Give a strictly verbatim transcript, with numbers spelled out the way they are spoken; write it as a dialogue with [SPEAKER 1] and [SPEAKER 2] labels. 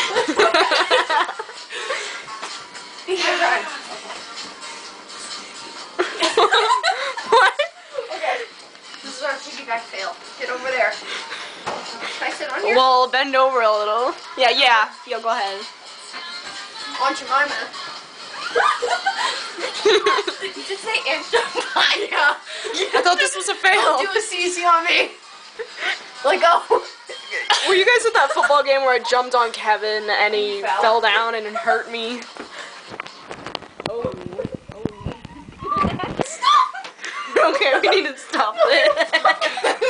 [SPEAKER 1] What?
[SPEAKER 2] Okay. This is our piggyback fail. Get over there. Can I sit on here?
[SPEAKER 1] Well, bend over a little. Yeah, yeah. Yo, go ahead.
[SPEAKER 2] On Jemima. Did you just say Aunt Jemima?
[SPEAKER 1] I thought this was a fail.
[SPEAKER 2] Don't do a C C on me. Let go.
[SPEAKER 1] Were you guys at that football game where I jumped on Kevin and he
[SPEAKER 2] Fell.
[SPEAKER 1] fell down and it hurt me? Oh. Oh. Stop! Okay, we need to stop this.